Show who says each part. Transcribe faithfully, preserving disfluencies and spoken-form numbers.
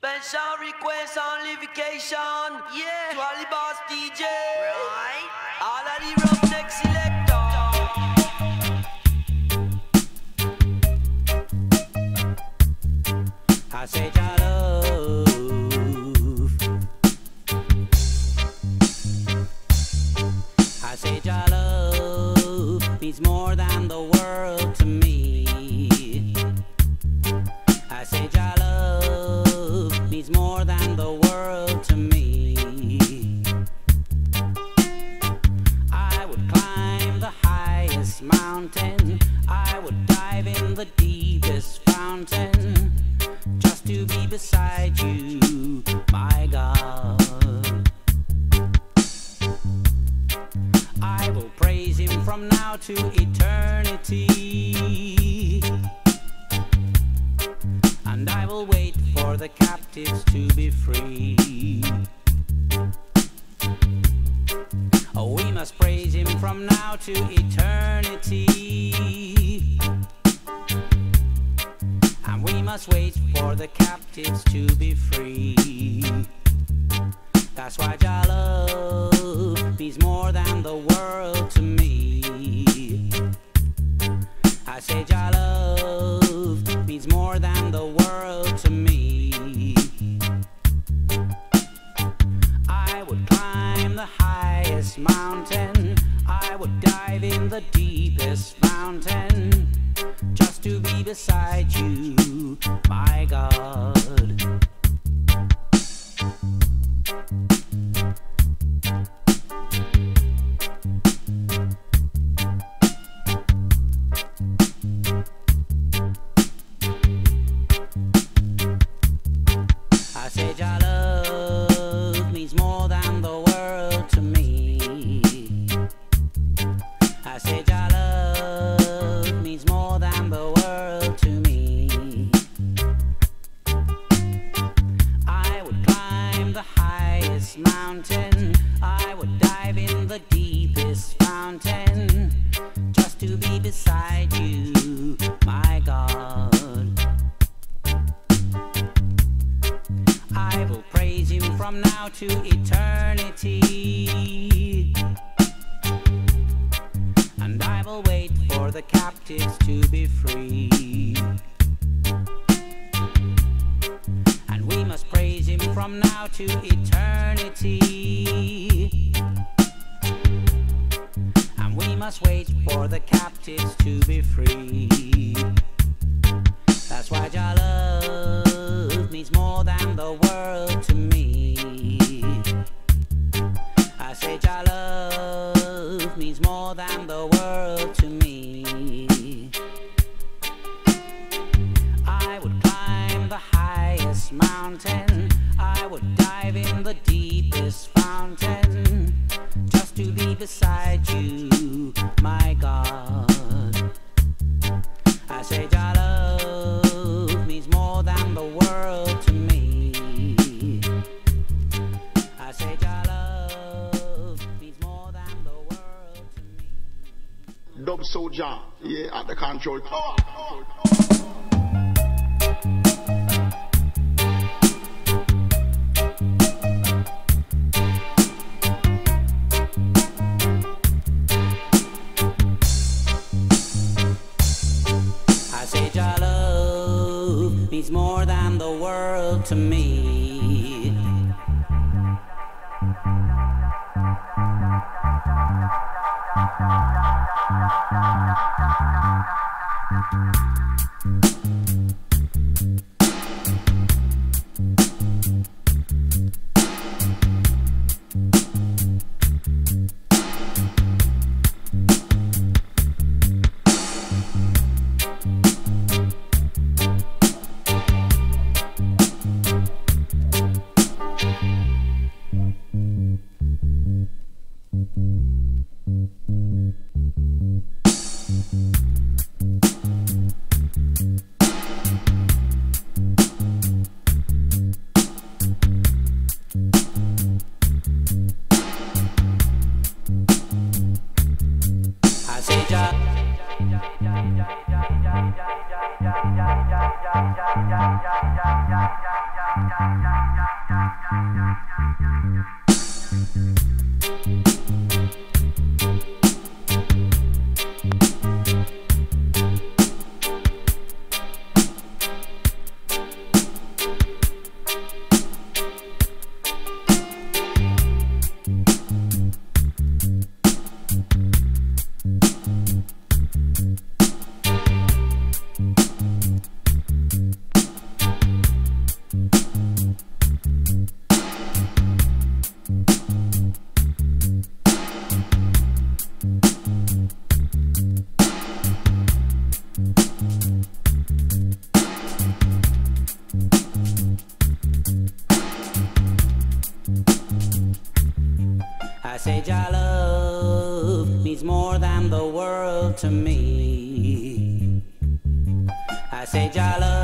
Speaker 1: Special request on Livication, yeah. To all the boss D J, right? All of the roughneck selector.
Speaker 2: I said your love, I said your love means more than the world to me. I said your love means more than the world to me. I would climb the highest mountain, I would dive in the deepest fountain, just to be beside you, my God. I will praise Him from now to eternity, and I will wait for the captives to be free. Oh, we must praise Him from now to eternity, and we must wait for the captives to be free. That's why your love means more than the world to me. I said your love means more than the world to me. I would climb the highest mountain, I would dive in the deepest fountain, just to be beside you, my God. I said your love means more than the world to me. I said your love means more than the world to me. I would climb the highest mountain, I would dive in the deepest fountain, just to be beside you, my God. I will praise Him from now to eternity, and I will wait for the captives to be free. And we must praise Him from now to eternity, and we must wait for the captives to be free. That's why your love means more than the world to me. I said your love means more than the world to me. I would climb the highest mountain, I would dive in the deepest fountain, just to be beside you, my God. I said your love means more than the world to me. I said your love means more than the world to me.
Speaker 3: Dub Soldier, yeah, at the control tower.
Speaker 2: I said your love means more than the world to me. I say your love means more than the world to me. I say your love